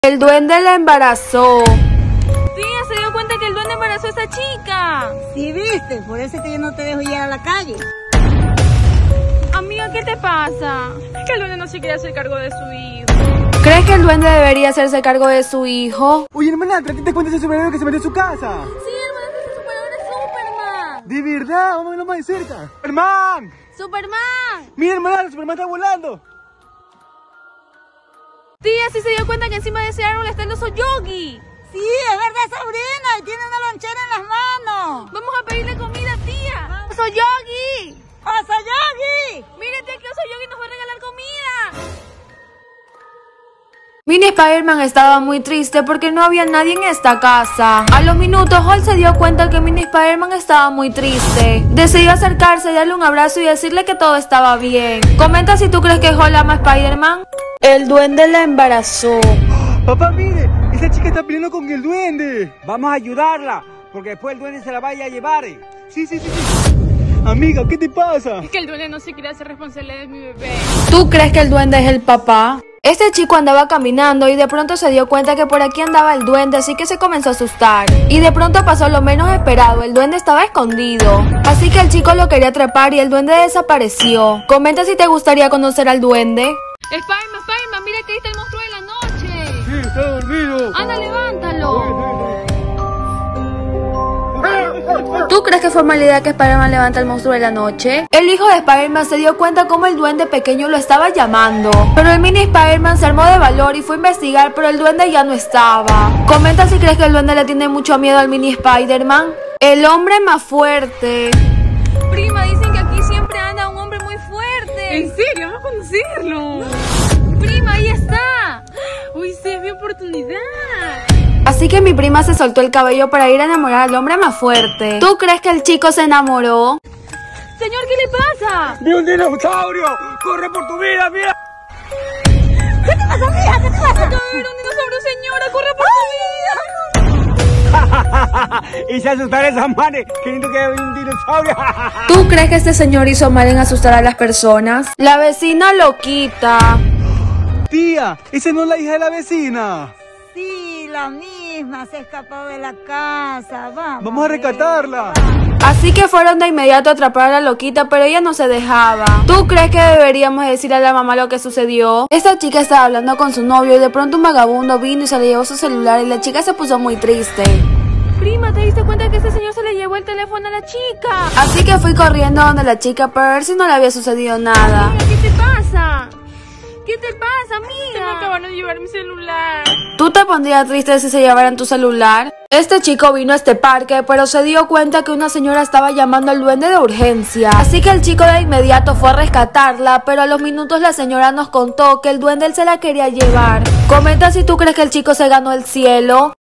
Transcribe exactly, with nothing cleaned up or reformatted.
El duende la embarazó. Tía, ¿se dio cuenta que el duende embarazó a esa chica? Sí, viste, por eso es que yo no te dejo ir a la calle. Amiga, ¿qué te pasa? Es que el duende no se quiere hacer cargo de su hijo. ¿Crees que el duende debería hacerse cargo de su hijo? Oye, hermana, ¿qué te cuentas ese superhéroe que se metió en su casa? Sí, hermano, ese superhéroe es Superman. ¿De verdad? Vamos a verlo más de cerca. ¡Superman! ¡Superman! Mira, hermana, el Superman está volando. Tía, ¿sí se dio cuenta que encima de ese árbol está el oso Yogi? Sí, es verdad, sobrina, y tiene una lonchera en las manos. Vamos a pedirle comida, tía. ¡Oso Yogi! ¡Oso Yogi! Mire, tía, que oso Yogi nos va a regalar comida. Mini Spider-Man estaba muy triste porque no había nadie en esta casa. A los minutos, Hall se dio cuenta que Mini Spider-Man estaba muy triste. Decidió acercarse, darle un abrazo y decirle que todo estaba bien. Comenta si tú crees que Hall ama a Spider-Man. El duende la embarazó. Papá, mire, esa chica está peleando con el duende. Vamos a ayudarla, porque después el duende se la vaya a llevar. Sí, sí, sí, sí. Amiga, ¿qué te pasa? Es que el duende no se quiere hacer responsable de mi bebé. ¿Tú crees que el duende es el papá? Este chico andaba caminando y de pronto se dio cuenta que por aquí andaba el duende, así que se comenzó a asustar. Y de pronto pasó lo menos esperado, el duende estaba escondido. Así que el chico lo quería atrapar y el duende desapareció. Comenta si te gustaría conocer al duende. Spiderman, Spiderman, mira que ahí está el monstruo de la noche. Sí, está dormido. Anda, levántalo. ¿Tú crees que fue mala idea que Spider-Man levanta al monstruo de la noche? El hijo de Spider-Man se dio cuenta cómo el duende pequeño lo estaba llamando. Pero el mini Spider-Man se armó de valor y fue a investigar, pero el duende ya no estaba. Comenta si crees que el duende le tiene mucho miedo al mini Spider-Man. El hombre más fuerte. Prima, dicen que aquí siempre anda un hombre muy fuerte. ¿En serio? Vamos a conocerlo. Prima, ahí está. Uy, sí, es mi oportunidad. Así que mi prima se soltó el cabello para ir a enamorar al hombre más fuerte. ¿Tú crees que el chico se enamoró? Señor, ¿qué le pasa? ¡Vi un dinosaurio! ¡Corre por tu vida, mira! ¿Qué te pasa, mija? ¿Qué te pasa? Acaba de ver un dinosaurio, señora. ¡Corre por tu vida! Y se asustarán esas manes, queriendo que haya un dinosaurio. ¿Tú crees que este señor hizo mal en asustar a las personas? La vecina lo quita. Tía, esa no es la hija de la vecina. Sí, la misma se escapó de la casa. Vamos. Vamos a rescatarla. Así que fueron de inmediato a atrapar a la loquita, pero ella no se dejaba. ¿Tú crees que deberíamos decir a la mamá lo que sucedió? Esta chica estaba hablando con su novio y de pronto un vagabundo vino y se le llevó su celular y la chica se puso muy triste. Prima, ¿te diste cuenta que este señor se le llevó el teléfono a la chica? Así que fui corriendo donde la chica para ver si no le había sucedido nada. Amiga, ¿qué te pasa? ¿Qué te pasa, amiga? Se me acabaron de llevar mi celular. ¿Tú te pondrías triste si se llevaran tu celular? Este chico vino a este parque, pero se dio cuenta que una señora estaba llamando al duende de urgencia. Así que el chico de inmediato fue a rescatarla, pero a los minutos la señora nos contó que el duende él se la quería llevar. Comenta si tú crees que el chico se ganó el cielo.